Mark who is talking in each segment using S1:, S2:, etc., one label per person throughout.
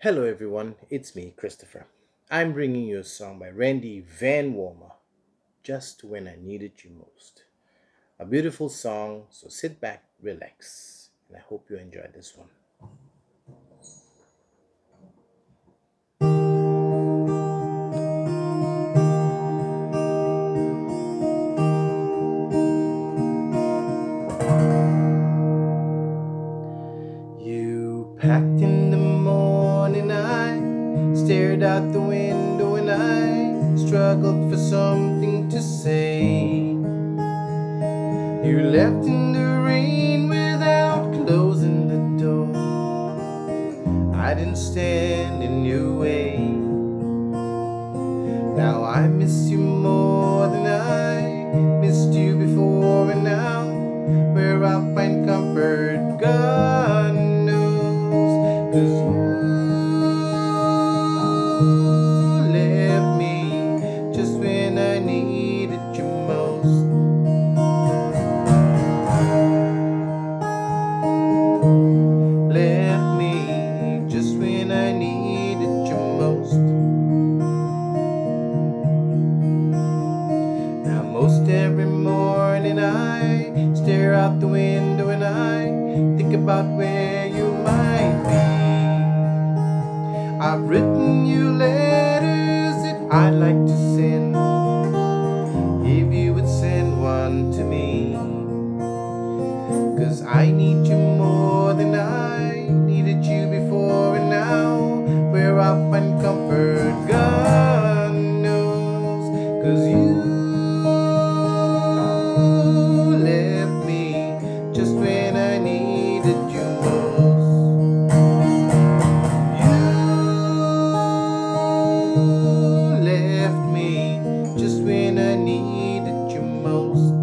S1: Hello everyone, it's me, Christopher. I'm bringing you a song by Randy Vanwarmer, Just When I Needed You Most. A beautiful song, so sit back, relax, and I hope you enjoy this one. You packed in the morning, I stared out the window and I struggled for something to say. You left in the rain without closing the door. I didn't stand in your way. Now I miss you more than I missed you before, and now where I find comfort, God knows. 'Cause you left me just when I needed you most. Left me just when I needed you most. Now most every morning I stare out the window and I think about where you might be. I've written you letters that I'd like to send, if you would send one to me. 'Cause I need you more than I needed you before, and now where I find comfort, God knows. 'Cause you left me just when I needed you most. You left me just when I needed you most.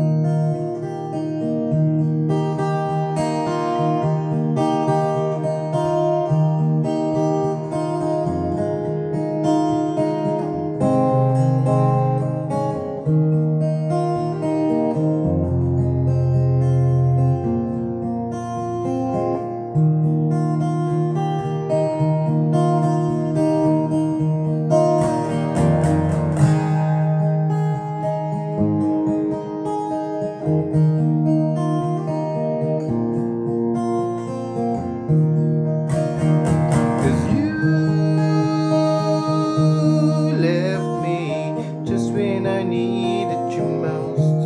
S1: When I needed you most.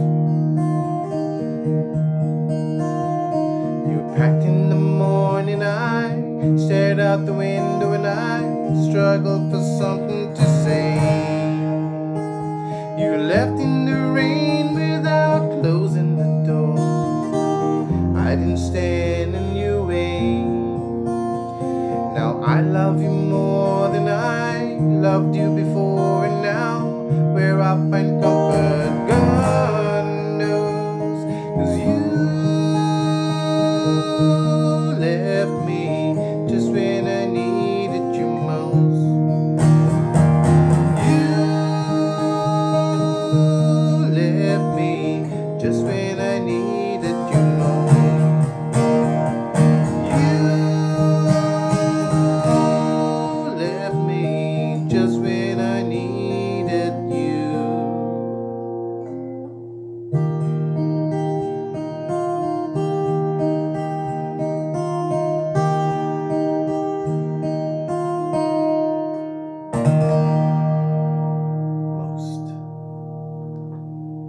S1: You packed in the morning, I stared out the window and I struggled for something to say. You left in the rain without closing the door. I didn't stand in your way. Now I love you more than I loved you before, and now where I find comfort, God